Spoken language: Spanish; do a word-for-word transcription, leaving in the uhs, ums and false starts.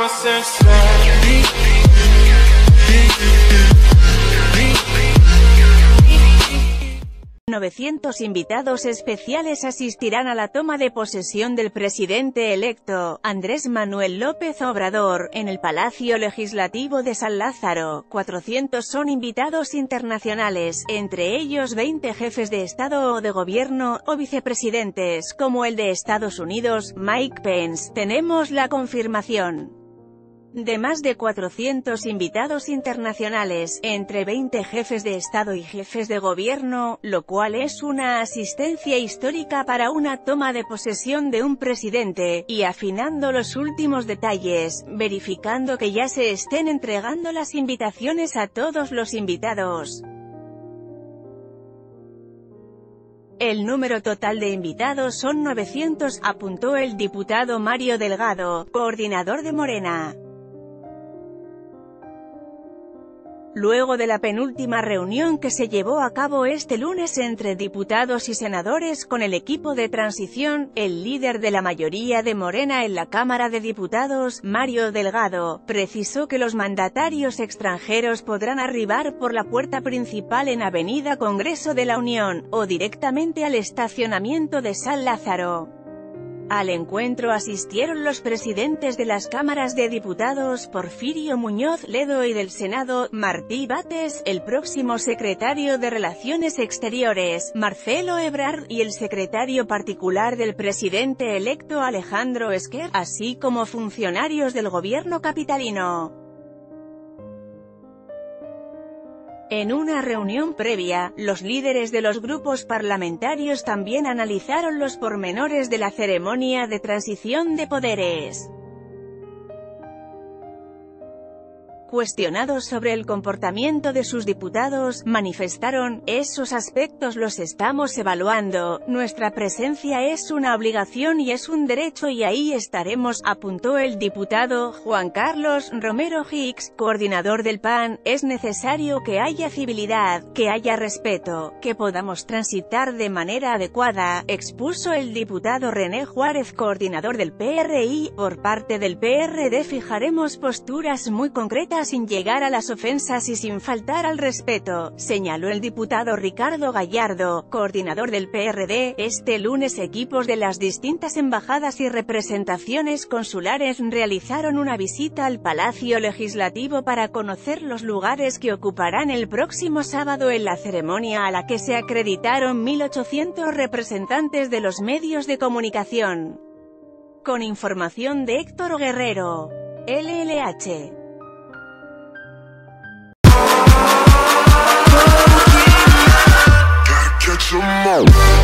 novecientos invitados especiales asistirán a la toma de posesión del presidente electo, Andrés Manuel López Obrador, en el Palacio Legislativo de San Lázaro. cuatrocientos son invitados internacionales, entre ellos veinte jefes de Estado o de Gobierno, o vicepresidentes, como el de Estados Unidos, Mike Pence. Tenemos la confirmación de más de cuatrocientos invitados internacionales, entre veinte jefes de Estado y jefes de Gobierno, lo cual es una asistencia histórica para una toma de posesión de un presidente, y afinando los últimos detalles, verificando que ya se estén entregando las invitaciones a todos los invitados. El número total de invitados son novecientos, apuntó el diputado Mario Delgado, coordinador de Morena. Luego de la penúltima reunión que se llevó a cabo este lunes entre diputados y senadores con el equipo de transición, el líder de la mayoría de Morena en la Cámara de Diputados, Mario Delgado, precisó que los mandatarios extranjeros podrán arribar por la puerta principal en Avenida Congreso de la Unión, o directamente al estacionamiento de San Lázaro. Al encuentro asistieron los presidentes de las cámaras de diputados, Porfirio Muñoz Ledo, y del Senado, Martí Bates, el próximo secretario de Relaciones Exteriores, Marcelo Ebrard, y el secretario particular del presidente electo, Alejandro Esquer, así como funcionarios del gobierno capitalino. En una reunión previa, los líderes de los grupos parlamentarios también analizaron los pormenores de la ceremonia de transición de poderes. Cuestionados sobre el comportamiento de sus diputados, manifestaron: esos aspectos los estamos evaluando, nuestra presencia es una obligación y es un derecho y ahí estaremos, apuntó el diputado Juan Carlos Romero Hicks, coordinador del P A N. Es necesario que haya civilidad, que haya respeto, que podamos transitar de manera adecuada, expuso el diputado René Juárez, coordinador del P R I. Por parte del P R D fijaremos posturas muy concretas sin llegar a las ofensas y sin faltar al respeto, señaló el diputado Ricardo Gallardo, coordinador del P R D. Este lunes equipos de las distintas embajadas y representaciones consulares realizaron una visita al Palacio Legislativo para conocer los lugares que ocuparán el próximo sábado en la ceremonia, a la que se acreditaron mil ochocientos representantes de los medios de comunicación. Con información de Héctor Guerrero, L L H. Catch 'em all.